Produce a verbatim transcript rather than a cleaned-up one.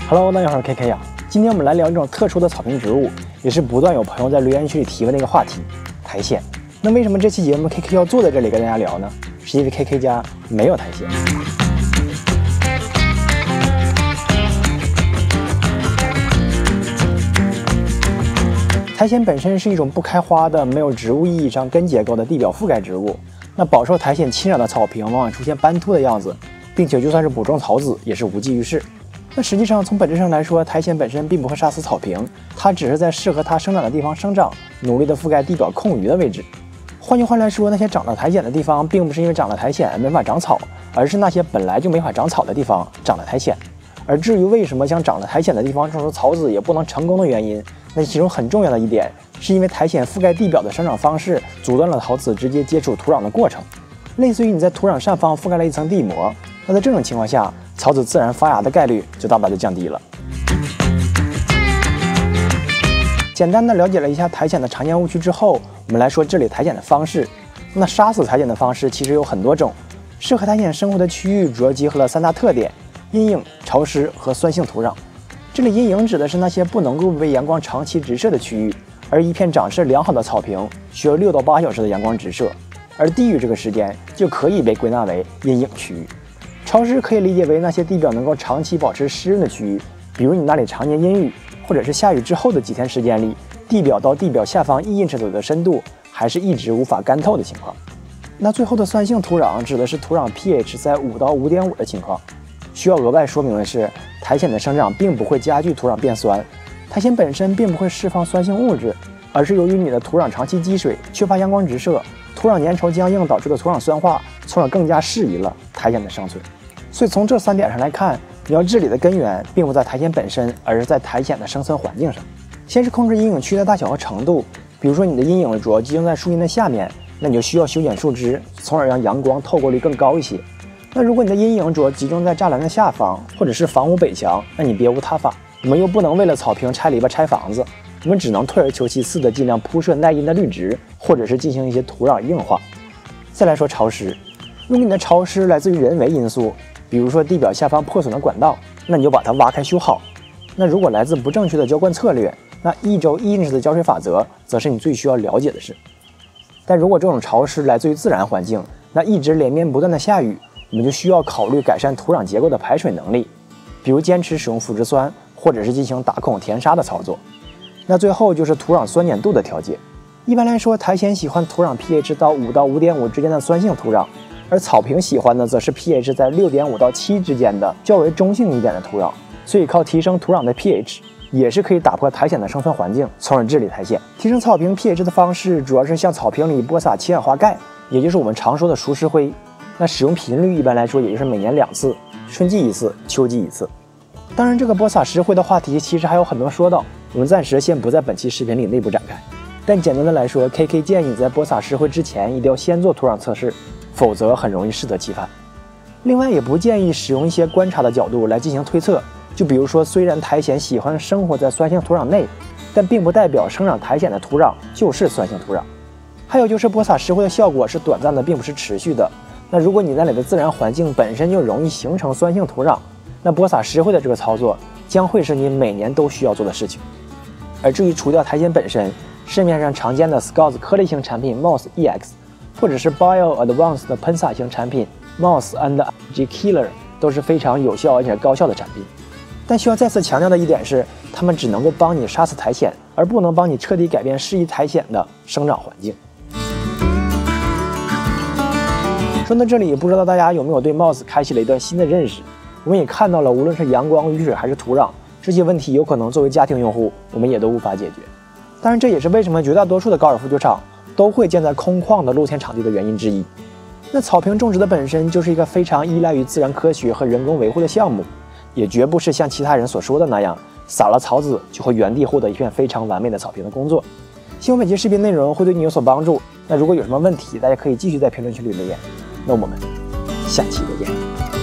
Hello， 大家好，我是 K K 呀。今天我们来聊一种特殊的草坪植物，也是不断有朋友在留言区里提问的一个话题——苔藓。那为什么这期节目 K K 要坐在这里跟大家聊呢？是因为 K K 家没有苔藓。苔藓本身是一种不开花的、没有植物意义上根结构的地表覆盖植物。那饱受苔藓侵扰的草坪往往出现斑秃的样子，并且就算是补种草籽，也是无济于事。那实际上，从本质上来说，苔藓本身并不会杀死草坪，它只是在适合它生长的地方生长，努力的覆盖地表空余的位置。换句话来说，那些长了苔藓的地方，并不是因为长了苔藓没法长草，而是那些本来就没法长草的地方长了苔藓。而至于为什么像长了苔藓的地方种出草籽也不能成功的原因，那其中很重要的一点，是因为苔藓覆盖地表的生长方式阻断了草籽直接接触土壤的过程，类似于你在土壤上方覆盖了一层地膜。那在这种情况下，草籽自然发芽的概率就大大的降低了。简单的了解了一下苔藓的常见误区之后，我们来说治理苔藓的方式。那杀死苔藓的方式其实有很多种，适合苔藓生活的区域主要结合了三大特点：阴影、潮湿和酸性土壤。这里阴影指的是那些不能够被阳光长期直射的区域，而一片长势良好的草坪需要六到八小时的阳光直射，而低于这个时间就可以被归纳为阴影区域。潮湿可以理解为那些地表能够长期保持湿润的区域，比如你那里常年阴雨，或者是下雨之后的几天时间里，地表到地表下方一英尺左右的深度还是一直无法干透的情况。那最后的酸性土壤指的是土壤 pH 在五到五点五的情况。需要额外说明的是，苔藓的生长并不会加剧土壤变酸，苔藓本身并不会释放酸性物质，而是由于你的土壤长期积水，缺乏阳光直射，土壤粘稠僵硬导致的土壤酸化，从而更加适宜了苔藓的生存。所以从这三点上来看，你要治理的根源并不在苔藓本身，而是在苔藓的生存环境上。先是控制阴影区的大小和程度，比如说你的阴影主要集中在树荫的下面，那你就需要修剪树枝，从而让阳光透过率更高一些。那如果你的阴影主要集中在栅栏的下方，或者是房屋北墙，那你别无他法，我们又不能为了草坪拆篱笆拆房子，我们只能退而求其次的尽量铺设耐阴的绿植，或者是进行一些土壤硬化。再来说潮湿，如果你的潮湿来自于人为因素，比如说地表下方破损的管道，那你就把它挖开修好。那如果来自不正确的浇灌策略，那一周一英尺的浇水法则则是你最需要了解的事。但如果这种潮湿来自于自然环境，那一直连绵不断的下雨，我们就需要考虑改善土壤结构的排水能力，比如坚持使用腐殖酸，或者是进行打孔填沙的操作。那最后就是土壤酸碱度的调节。一般来说，苔藓喜欢土壤 pH 到五到五点五之间的酸性土壤，而草坪喜欢的则是 pH 在六点五到七之间的较为中性一点的土壤。所以靠提升土壤的 pH 也是可以打破苔藓的生存环境，从而治理苔藓。提升草坪 pH 的方式主要是向草坪里播撒氢氧化钙，也就是我们常说的熟石灰。那使用频率一般来说也就是每年两次，春季一次，秋季一次。当然，这个播撒石灰的话题其实还有很多说道，我们暂时先不在本期视频里内部展开。但简单的来说 ，K K 建议在播撒石灰之前一定要先做土壤测试，否则很容易适得其反。另外，也不建议使用一些观察的角度来进行推测，就比如说，虽然苔藓喜欢生活在酸性土壤内，但并不代表生长苔藓的土壤就是酸性土壤。还有就是播撒石灰的效果是短暂的，并不是持续的。那如果你那里的自然环境本身就容易形成酸性土壤，那播撒石灰的这个操作将会是你每年都需要做的事情。而至于除掉苔藓本身，市面上常见的 Scotts 颗粒型产品 Moss E X， 或者是 Bio Advanced 的喷洒型产品 Moss and G Killer 都是非常有效而且高效的产品。但需要再次强调的一点是，它们只能够帮你杀死苔藓，而不能帮你彻底改变适宜苔藓的生长环境。说到这里，不知道大家有没有对 Moss 开启了一段新的认识？我们也看到了，无论是阳光、雨水还是土壤，这些问题有可能作为家庭用户，我们也都无法解决。当然，这也是为什么绝大多数的高尔夫球场都会建在空旷的露天场地的原因之一。那草坪种植的本身就是一个非常依赖于自然科学和人工维护的项目，也绝不是像其他人所说的那样，撒了草籽就会原地获得一片非常完美的草坪的工作。希望本期视频内容会对你有所帮助。那如果有什么问题，大家可以继续在评论区里留言。那我们下期再见。